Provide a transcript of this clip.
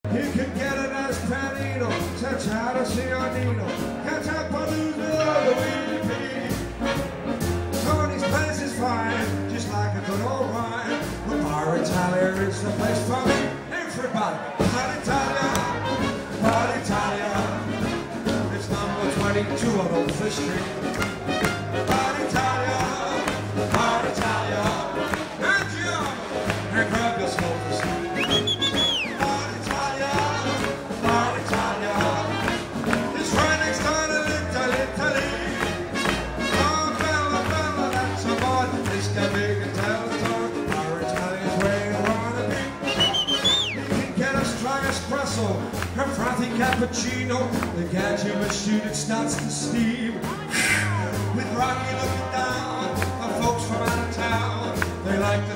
You can get a nice panino, Santiago Cianino, catch up on lose with all the weedy. Tony's place is fine, just like a good old wine. But Bar Italia is the place for me. Everybody, Bar Italia, Bar Italia. It's number 22 on Old Fish Street. Bar Italia, Bar Italia. And you, and grab your smokers. Bar Italia, Bar Italia. It's right next door to Little Italy. Oh, bella, bella, that's a boy. This can make a tell-a-talk. Bar Italia's where you wanna be. You can get a strong espresso, a frothy cappuccino. The gadget machine, it starts to steam. With Rocky looking down, the folks from out of town, they like the